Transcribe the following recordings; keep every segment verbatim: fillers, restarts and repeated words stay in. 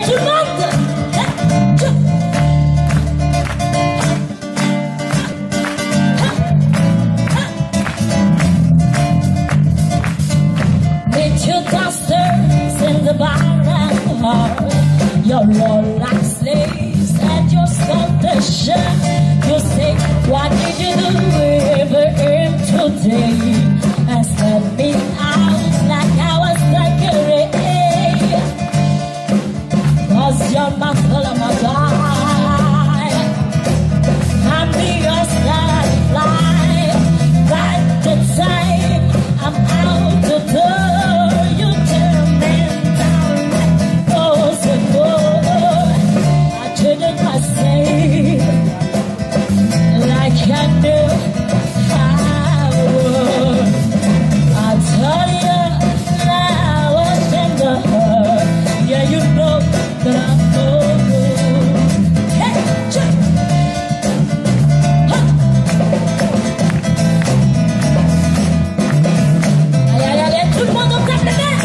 Tout le monde. Meet your dusters in the bar. You're all like slaves at your sculpture. You say, what did you do ever earn today? And set me out like I was like a ray. Cause you're my full of my guy. I'm the your star fly. By the time I'm out the door, you turn me down. Goes and goes. I didn't I say like I knew I would. I tell you that I was in the hurt. Yeah, you know that I'm no good. Hey, check. Huh. Allez, allez, allez, tout le monde au tape de main.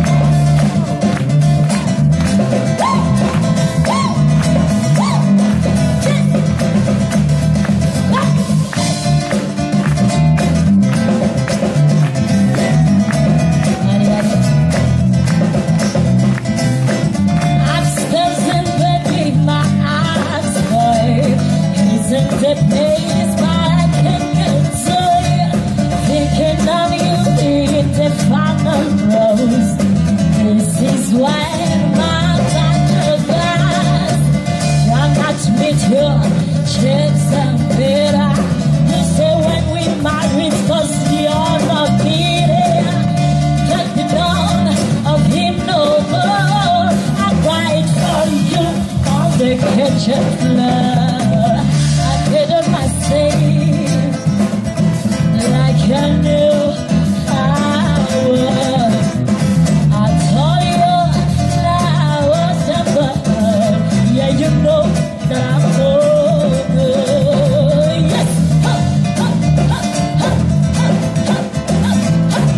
The place where I can get to, thinking of you in the final rose. This is why my doctor glass I'm not with you, chips and bitter. You say when we married, cause you're not needed. Cut the dawn of him no more. I cried for you on the kitchen floor. Like I knew I would. I told you that I was a bird. Yeah, you know that I'm so good. Yes. Ha, ha, ha, ha, ha, ha, ha.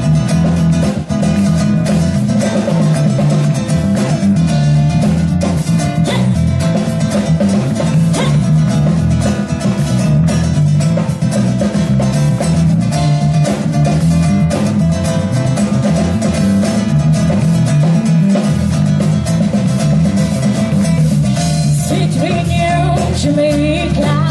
Jamaica.